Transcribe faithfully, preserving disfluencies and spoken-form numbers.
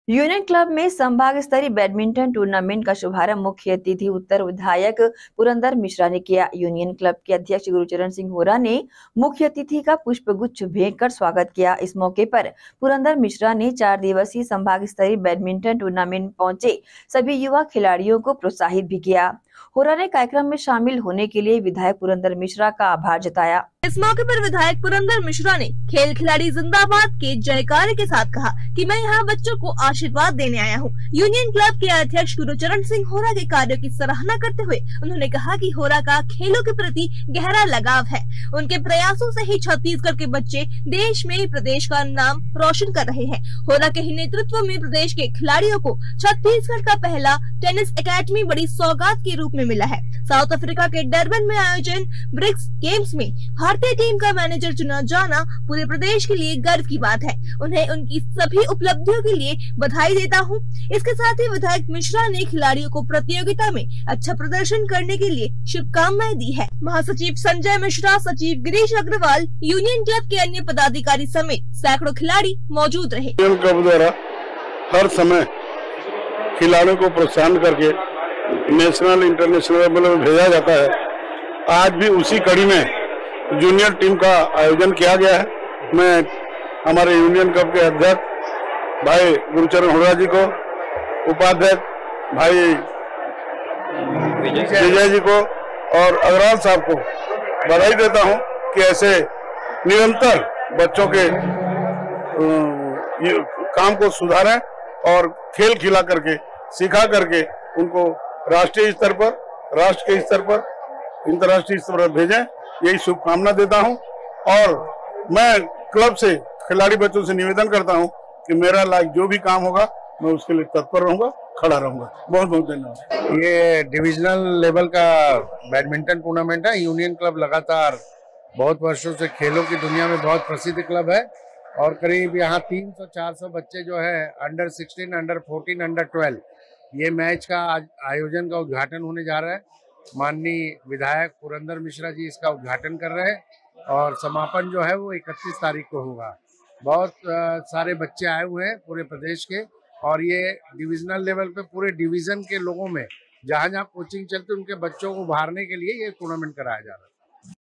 Union club में संभाग स्तरीय बैडमिंटन टूर्नामेंट का शुभारंभ मुख्य अतिथि उत्तर विधायक पुरंदर मिश्रा ने किया। यूनियन क्लब के अध्यक्ष गुरुचरण सिंह होरा ने मुख्य अतिथि का पुष्प गुच्छ भेंट कर स्वागत किया। इस मौके पर पुरंदर मिश्रा ने चार दिवसीय संभाग स्तरीय बैडमिंटन टूर्नामेंट में पहुंचे सभी युवा खिलाड़ियों को प्रोत्साहित भी किया। होरा ने कार्यक्रम में शामिल होने के लिए विधायक पुरंदर मिश्रा का आभार जताया। इस मौके पर विधायक पुरंदर मिश्रा ने खेल खिलाड़ी जिंदाबाद के जयकारे के साथ कहा कि मैं यहाँ बच्चों को आशीर्वाद देने आया हूँ। यूनियन क्लब के अध्यक्ष गुरुचरण सिंह होरा के कार्यों की सराहना करते हुए उन्होंने कहा कि होरा का खेलों के प्रति गहरा लगाव है। उनके प्रयासों से ही छत्तीसगढ़ के बच्चे देश में प्रदेश का नाम रोशन कर रहे हैं। होरा के ही नेतृत्व में प्रदेश के खिलाड़ियों को छत्तीसगढ़ का पहला टेनिस एकेडमी बड़ी सौगात के रूप में मिला है। साउथ अफ्रीका के डरबन में आयोजन ब्रिक्स गेम्स में भारतीय टीम का मैनेजर चुना जाना पूरे प्रदेश के लिए गर्व की बात है। उन्हें उनकी सभी उपलब्धियों के लिए बधाई देता हूं। इसके साथ ही विधायक मिश्रा ने खिलाड़ियों को प्रतियोगिता में अच्छा प्रदर्शन करने के लिए शुभकामनाएं दी है। महासचिव संजय मिश्रा, सचिव गिरीश अग्रवाल, यूनियन क्लब के अन्य पदाधिकारी समेत सैकड़ों खिलाड़ी मौजूद रहे। यूनियन क्लब द्वारा हर समय खिलाड़ियों को प्रोत्साहन करके नेशनल इंटरनेशनल लेवल में भेजा जाता है। आज भी उसी कड़ी में जूनियर टीम का आयोजन किया गया है। मैं हमारे यूनियन क्लब के अध्यक्ष भाई गुरुचरण होरा जी को, उपाध्यक्ष भाई विजय जी को और अग्रवाल साहब को बधाई देता हूं कि ऐसे निरंतर बच्चों के काम को सुधारें और खेल खिला करके सिखा करके उनको राष्ट्रीय स्तर पर, राष्ट्र के स्तर पर, अंतर्राष्ट्रीय स्तर पर भेजें, यही शुभकामना देता हूं। और मैं क्लब से खिलाड़ी बच्चों से निवेदन करता हूं कि मेरा लायक जो भी काम होगा मैं उसके लिए तत्पर रहूंगा, खड़ा रहूंगा। बहुत बहुत धन्यवाद। ये डिविजनल लेवल का बैडमिंटन टूर्नामेंट है। यूनियन क्लब लगातार बहुत वर्षों से खेलों की दुनिया में बहुत प्रसिद्ध क्लब है और करीब यहाँ तीन सौ चार सौ बच्चे जो है under sixteen, under fourteen, under twelve, ये मैच का आयोजन का उद्घाटन होने जा रहा है। माननीय विधायक पुरंदर मिश्रा जी इसका उद्घाटन कर रहे हैं और समापन जो है वो इकतीस तारीख को होगा। बहुत आ, सारे बच्चे आए हुए हैं पूरे प्रदेश के और ये डिविजनल लेवल पे पूरे डिवीजन के लोगों में जहाँ जहाँ कोचिंग चलती है उनके बच्चों को उभारने के लिए ये टूर्नामेंट कराया जा रहा है।